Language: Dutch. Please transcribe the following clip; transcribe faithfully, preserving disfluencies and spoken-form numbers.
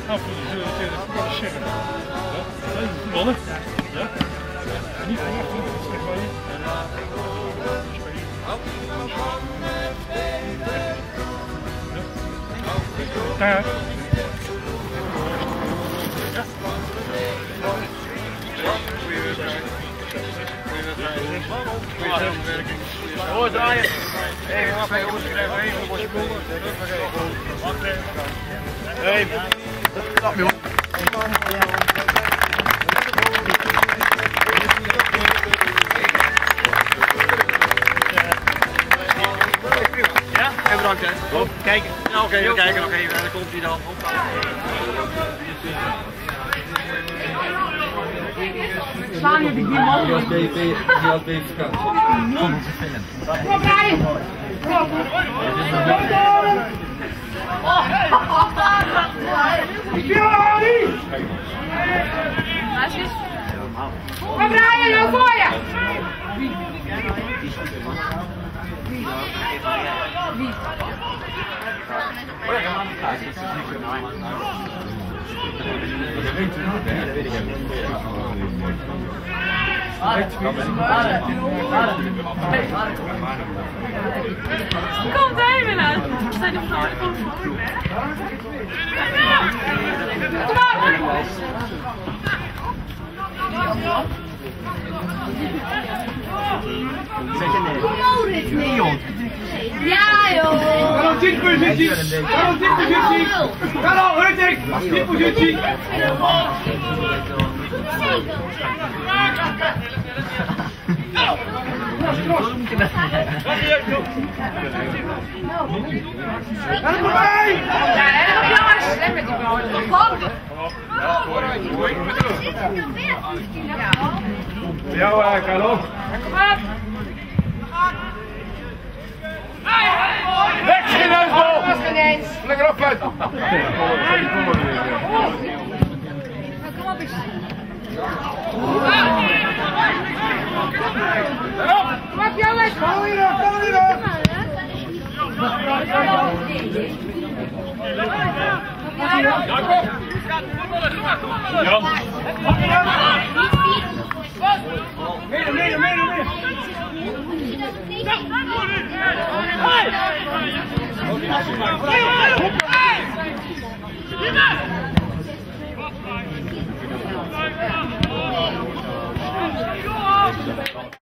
af voor de zeggen. Voetballen. Ja. Niet verwachten, dat is echt waar je. Daar. Hoor draaien. Even twee jongens, even even een bosje koelen. Hé, dag joh. Ja, en bedankt hè. Op, kijken. Ja, oké, we kijken nog even en dan komt hij dan. Slaan jullie die man? Die had B P, die had B P K. Van onze film. Kom rijden! Kom rijden, joh, voor je! Komt even uit. Zijn de vrouwen van Nee joh! Ja joh! Ga nou tien positie! Ga nou tien positie! Ga nou, Huttig! tien positie! Ga er voorbij! Ja, en jongens! En met die vrouwen. Ja, Carlo. Kom op! Weg, geen uitbal! Dat was ineens. Lekker op uit! Kom op eens. Kom op jongens! Kom hier op, kom hier op! Jacob! Jan! Midden, midden, midden, midden! Hey!